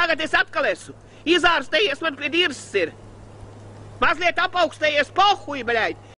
tagad es atkal esmu. Izārstējies man pie dirzs ir. Mazliet apaugstējies pohuj, bļaļ.